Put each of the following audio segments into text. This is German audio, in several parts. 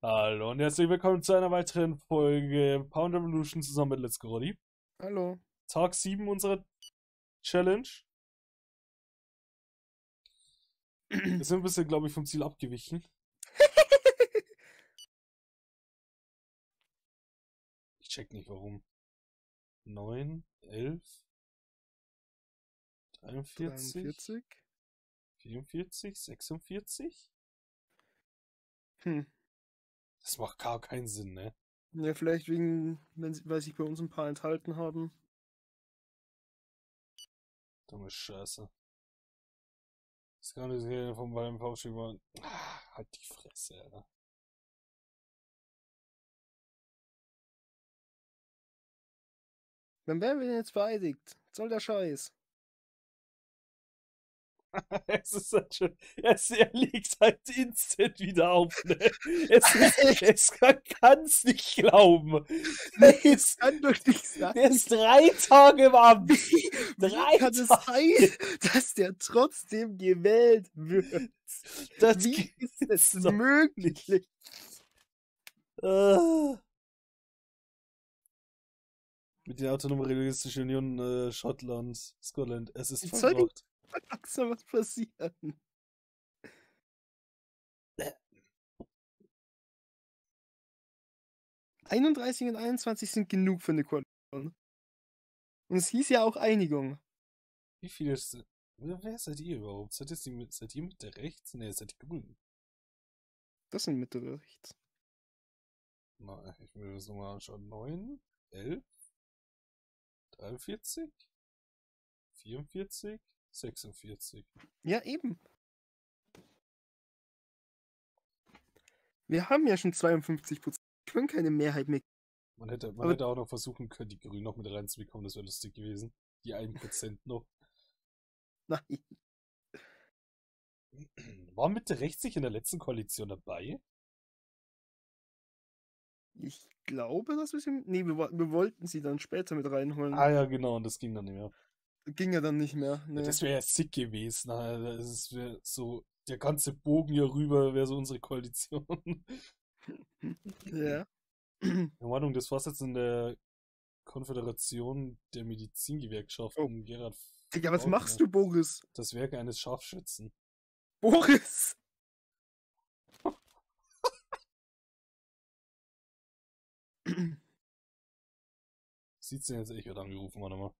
Hallo und herzlich willkommen zu einer weiteren Folge Pound Revolution zusammen mit Let's Go Roddy. Hallo. Tag 7 unserer Challenge. Wir sind ein bisschen, glaube ich, vom Ziel abgewichen. Ich check nicht warum. 9, 11, 43, 43. 44, 46? Hm. Das macht gar keinen Sinn, ne? Ja, vielleicht wegen, weil sich bei uns ein paar enthalten haben. Dumme Scheiße. Das kann ich hier vom beim Faustschlag mal. Halt die Fresse, Alter. Wann werden wir denn jetzt vereidigt? Was soll der Scheiß? Es ist halt schon, er liegt halt instant wieder auf, ne? Kann's nicht glauben. Nee, das kann doch nicht sein. Der ist 3 Tage im Amt. Wie kann es sein, dass der trotzdem gewählt wird? Wie ist es möglich? Mit der Autonomen Religiösischen Union Schottland, Scotland. Es ist Wie soll verbraucht. langsam was passieren? Äh. 31 und 21 sind genug für eine Koalition. Und es hieß ja auch Einigung. Wie viele ist. Wer seid ihr überhaupt? Seid ihr mit der Rechts? Ne, seid ihr Grünen. Das sind Mitte rechts. Na, ich will das nochmal anschauen. 9, 11, 43, 44, 46. Ja, eben. Wir haben ja schon 52%. Ich will keine Mehrheit mehr. Man hätte Aber auch noch versuchen können, die Grünen noch mit reinzubekommen, das wäre lustig gewesen. Die 1% noch. nein. War Mitte rechts nicht in der letzten Koalition dabei? Ich glaube, dass wir sie. Nee, wir wollten sie dann später mit reinholen. Ah ja, genau, und das ging dann nicht mehr. Ging ja dann nicht mehr. Ja, Nee. das wäre ja sick gewesen. Das wäre so, der ganze Bogen hier rüber wäre so unsere Koalition. Ja. Keine Ahnung, das war's jetzt in der Konföderation der Oh. Medizingewerkschaften. Gerhard Digga, was Faulkner. machst du, Boris? Das Werk eines Scharfschützen. Boris! Sieht's denn jetzt echt wird angerufen, warte mal.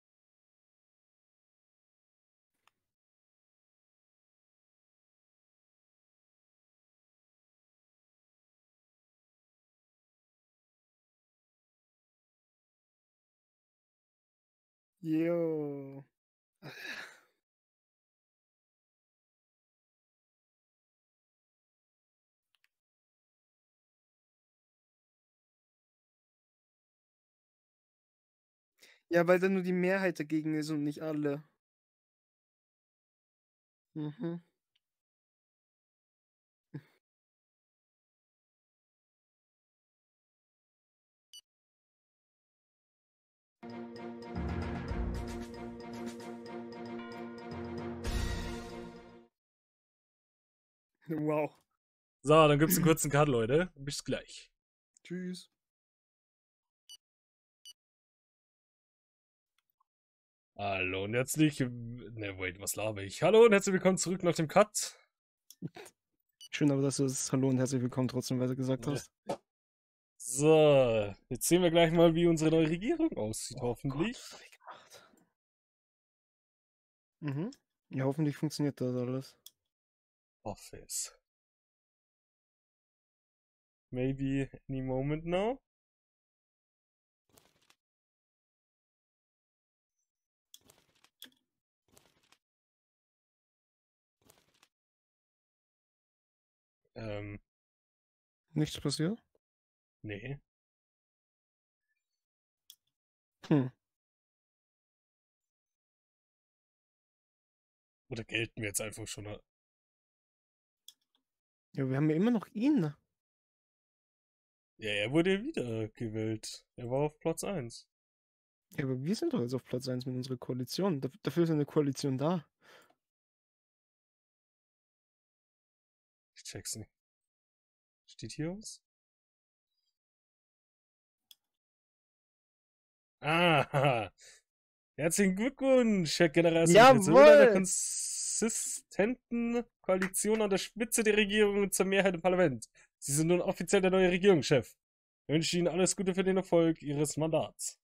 Jo. Ja, weil dann nur die Mehrheit dagegen ist und nicht alle. Mhm. Wow. So, dann gibt's einen kurzen Cut, Leute. Bis gleich. Tschüss. Hallo und herzlich. Ne, wait, was laber ich? Hallo und herzlich willkommen zurück nach dem Cut. Schön aber, dass du das Hallo und herzlich willkommen trotzdem weiter gesagt Ja. hast. So, jetzt sehen wir gleich mal, wie unsere neue Regierung aussieht, hoffentlich. Gott, was hab ich gemacht? Mhm. Ja, hoffentlich funktioniert das alles. Office. Maybe any moment now. Nichts passiert? Nee. Hm. Oder gelten wir jetzt einfach schon? Ja, wir haben ja immer noch ihn. Ja, er wurde ja wiedergewählt. Er war auf Platz 1. Ja, aber wir sind doch jetzt auf Platz 1 mit unserer Koalition. Dafür ist eine Koalition da. Ich check's nicht. Steht hier was? Ah, herzlichen Glückwunsch, Herr Generalsekretär. Zu einer Jawohl! konsistenten Koalition an der Spitze der Regierung und zur Mehrheit im Parlament. Sie sind nun offiziell der neue Regierungschef. Ich wünsche Ihnen alles Gute für den Erfolg Ihres Mandats.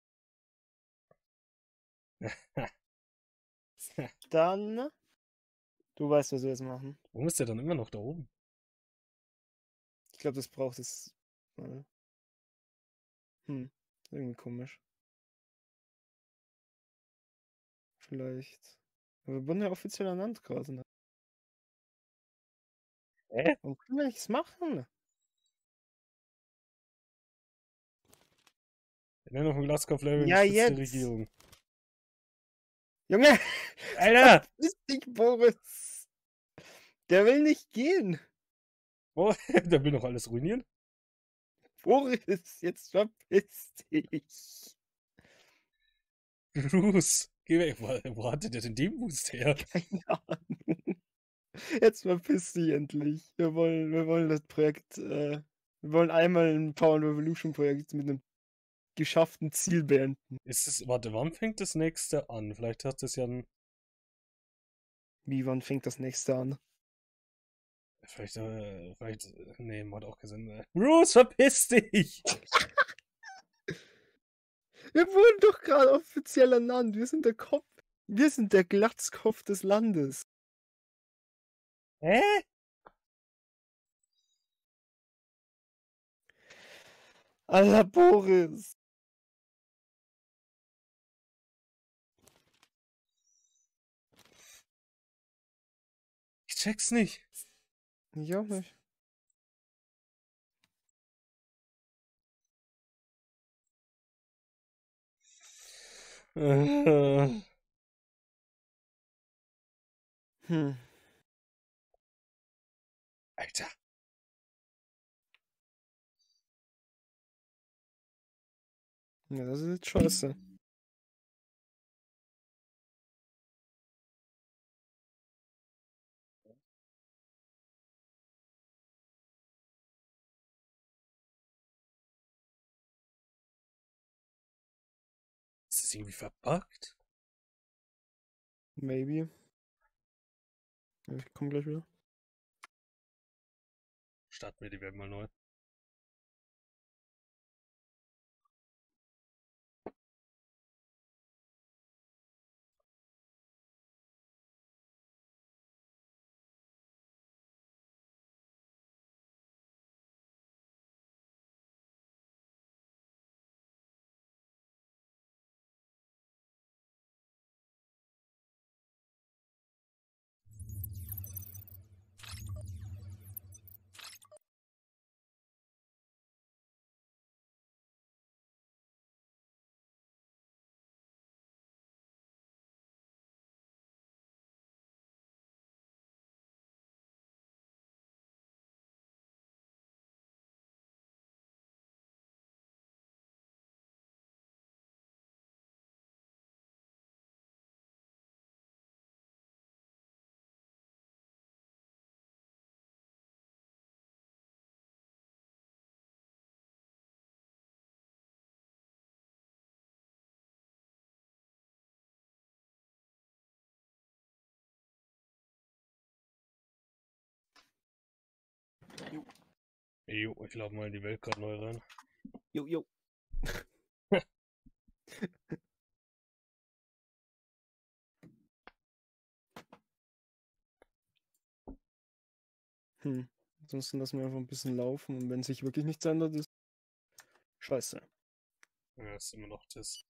Dann, du weißt, was wir jetzt machen. Warum ist der dann immer noch da oben? Ich glaube, das braucht es. Irgendwie komisch. Vielleicht. Aber wir wurden ja offiziell ernannt gerade. Ne? Hä? Warum können wir nichts machen? Ernennung von Glaskopf Larry Ja, Spitze der jetzt! Regierung. Junge! Alter! Verpiss dich, Boris! Der will nicht gehen! Oh, der will noch alles ruinieren? Boris, jetzt verpiss dich! Bruce, geh weg. Wo hatte der denn den Boost her? Keine Ahnung. Jetzt verpiss dich endlich. Wir wollen das Projekt, wir wollen einmal ein Power Revolution Projekt mit einem geschafften Ziel beenden. Warte, wann fängt das nächste an? Vielleicht hat das ja ein. Wie, wann fängt das nächste an? Nee, macht auch keinen Sinn. Bruce, verpiss dich! Wir wurden doch gerade offiziell ernannt. Wir sind der Kopf. Wir sind der Glatzkopf des Landes. Hä? Alter Boris. Ich check's nicht. Ich auch nicht. Äh, Hm. Alter. Ja, das ist jetzt scheiße. Ist das irgendwie verbuggt? Maybe. Ja, ich komm gleich wieder. Starten wir die Welt mal neu. Jo, ich lade mal die Welt gerade neu rein. Jo. Ansonsten lassen wir einfach ein bisschen laufen und wenn sich wirklich nichts ändert, ist scheiße. Ja, ist immer noch das.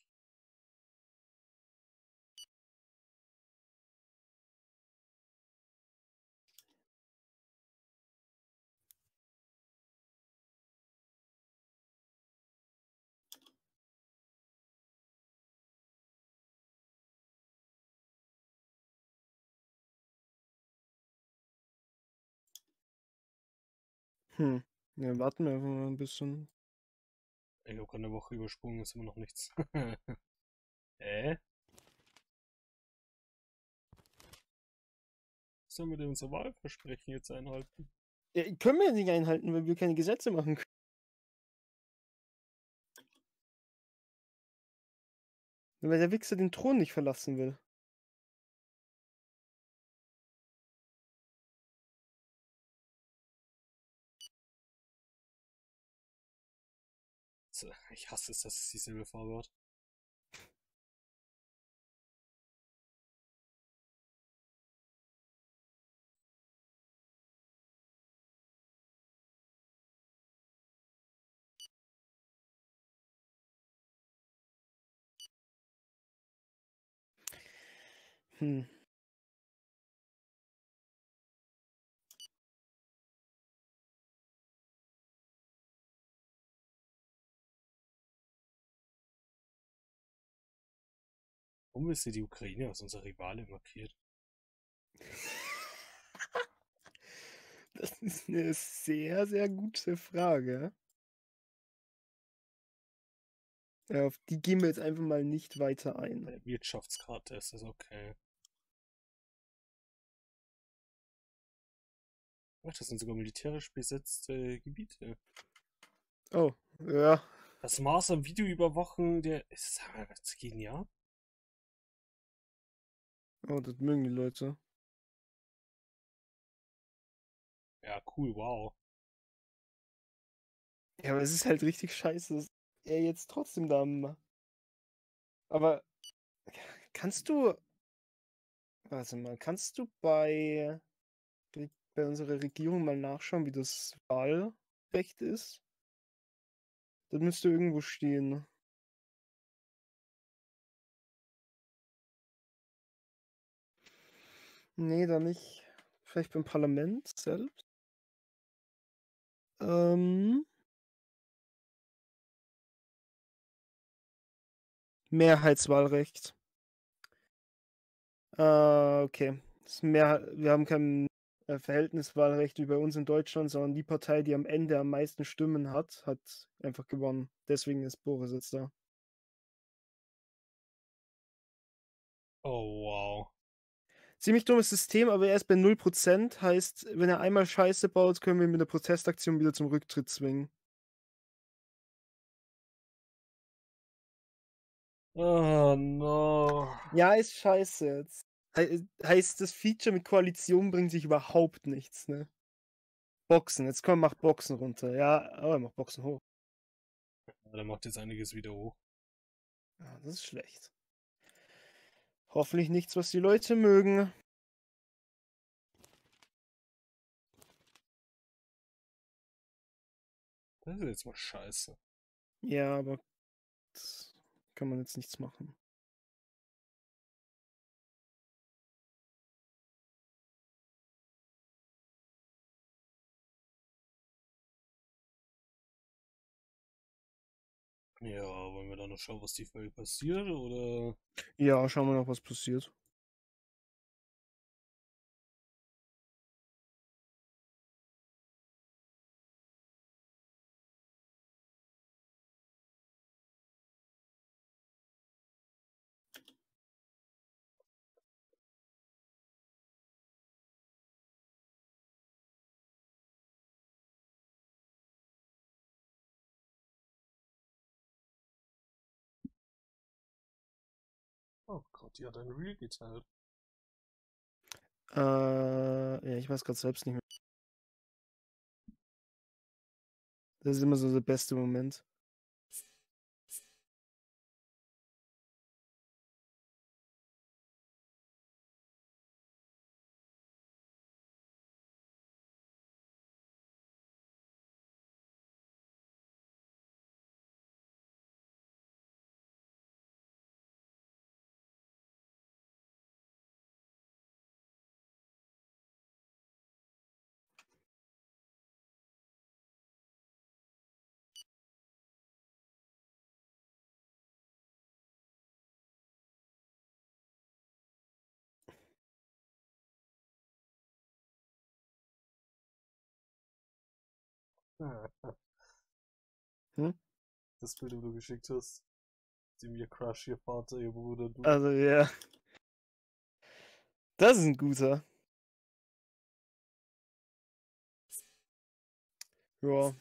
Ja, warten wir einfach mal ein bisschen. Ich habe gerade eine Woche übersprungen, ist immer noch nichts. Sollen wir denn unser Wahlversprechen jetzt einhalten? Ja, können wir ja nicht einhalten, weil wir keine Gesetze machen können. Weil der Wichser den Thron nicht verlassen will. Ich hasse es, dass es dieselbe Farbe hat. Hm. Warum ist hier die Ukraine als unser Rivale markiert? Das ist eine sehr, sehr gute Frage. Ja, auf die gehen wir jetzt einfach mal nicht weiter ein. Der Wirtschaftskarte ist das okay. Ach, das sind sogar militärisch besetzte Gebiete. Oh, ja. Das Maß am Videoüberwachen, der ist das genial. Oh, das mögen die Leute. Ja, cool, wow. Ja, aber es ist halt richtig scheiße, dass er jetzt trotzdem da. Aber kannst du. Warte mal, kannst du bei unserer Regierung mal nachschauen, wie das Wahlrecht ist? Das müsste irgendwo stehen. Nee, da nicht. Vielleicht beim Parlament selbst? Ähm. Mehrheitswahlrecht. Okay. Wir haben kein Verhältniswahlrecht wie bei uns in Deutschland, sondern die Partei, die am Ende am meisten Stimmen hat, hat einfach gewonnen. Deswegen ist Boris jetzt da. Oh, wow. Ziemlich dummes System, aber er ist bei 0%. Heißt, wenn er einmal Scheiße baut, können wir ihn mit der Protestaktion wieder zum Rücktritt zwingen. Oh, no. Ja, ist scheiße jetzt. Heißt, das Feature mit Koalition bringt sich überhaupt nichts, ne? Boxen, jetzt komm, mach Boxen runter. Ja, aber mach Boxen hoch. Ja, der macht jetzt einiges wieder hoch. Ja, das ist schlecht. Hoffentlich nichts, was die Leute mögen. Das ist jetzt mal scheiße. Ja, aber das kann man jetzt nichts machen. Ja, wollen wir dann noch schauen, was die Folge passiert, oder? Ja, schauen wir noch, was passiert. Oh Gott, die hat ein Reel geteilt. Ja, ich weiß gerade selbst nicht mehr. Das ist immer so der beste Moment. Ah, Hm? das Bild, das du geschickt hast. Dem ihr Crush, ihr Vater, ihr Bruder, du. Also, ja. Das ist ein guter. Ja.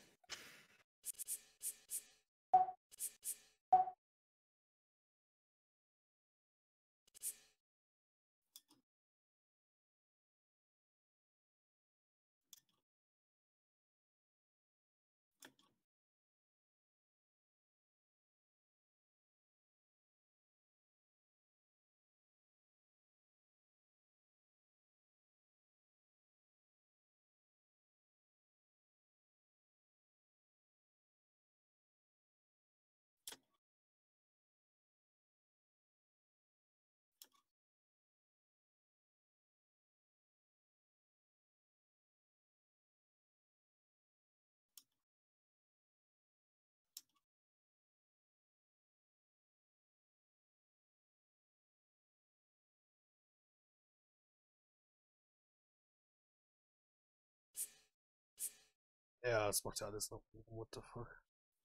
Ja, das macht ja alles noch. What the fuck?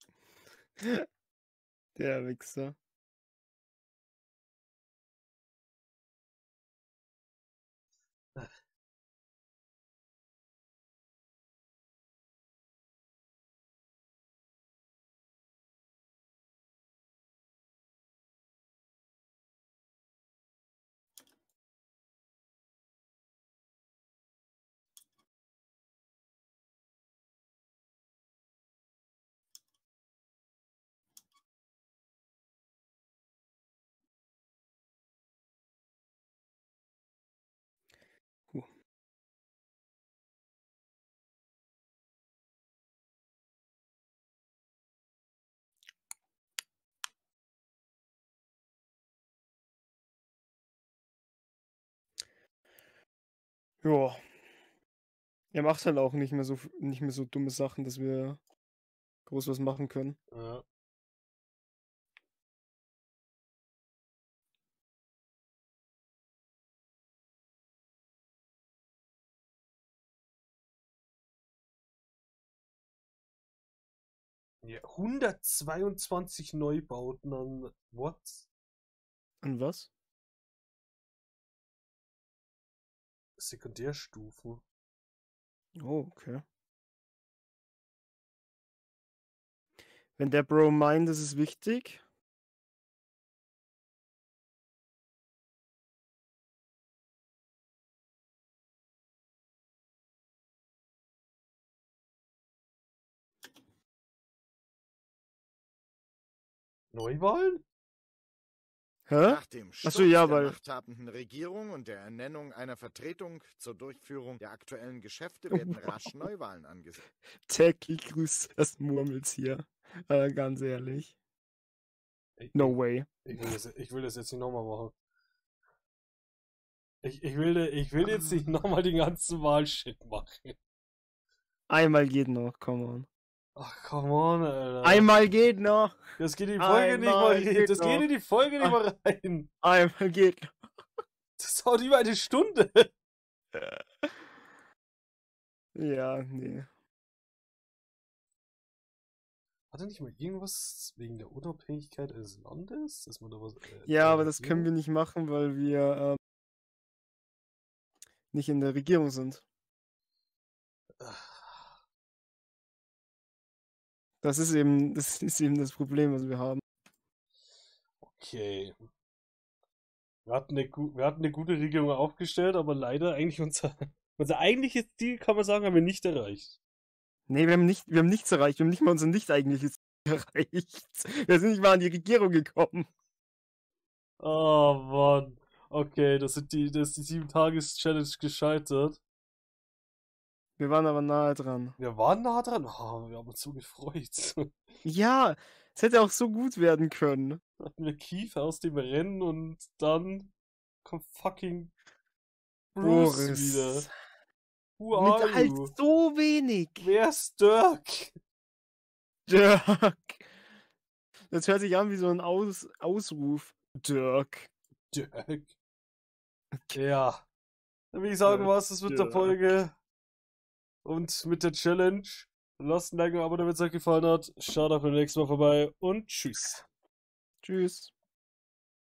Der Wichser. Huh. Ja. Er macht halt auch nicht mehr so dumme Sachen, dass wir groß was machen können. Ja. Ja, 122 Neubauten an what? An was? Sekundärstufen. Oh, okay. Wenn der Bro meint, das ist wichtig. Neuwahlen? Hä? Nach dem Ach so, Sturz ja, der weil machthabenden Regierung und der Ernennung einer Vertretung zur Durchführung der aktuellen Geschäfte werden rasch Neuwahlen angesetzt. täglich grüßt das Murmeltier. Ganz ehrlich. No way. Ich will das jetzt nicht nochmal machen. Ich will jetzt nicht nochmal den ganzen Wahlshit machen. Einmal geht noch, come on. Ach, come on, Alter. Einmal geht noch. Das geht in die Folge nicht mal Einmal rein. geht Das geht noch. in die Folge nicht mal rein. Einmal geht noch. Das dauert über eine Stunde. Ja, nee. Hat er nicht mal irgendwas wegen der Unabhängigkeit eines Landes? Dass man da was. Ja, aber das können wir nicht machen, weil wir nicht in der Regierung sind. Das ist eben das Problem, was wir haben. Okay. Wir hatten eine gute Regierung aufgestellt, aber leider eigentlich unser eigentliches Ziel, kann man sagen, haben wir nicht erreicht. Nee, wir haben nichts erreicht. Wir haben nicht mal unser nicht eigentliches Ziel erreicht. Wir sind nicht mal an die Regierung gekommen. Oh Mann. Okay, das ist die 7-Tages-Challenge gescheitert. Wir waren aber nahe dran. Wir waren nah dran. Oh, wir haben uns so gefreut. Ja, es hätte auch so gut werden können. Hatten wir Kiefer aus dem Rennen und dann kommt fucking Boris. Bruce wieder. Who Mit are halt you? so wenig. Wer ist Dirk? Dirk. Das hört sich an wie so ein Ausruf. Dirk. Dirk. Ja. Dann würde ich sagen, war es das mit der Dirk. Folge und mit der Challenge. Lasst ein Like und ein Abo, wenn es euch gefallen hat. Schaut auch beim nächsten Mal vorbei und tschüss. Tschüss.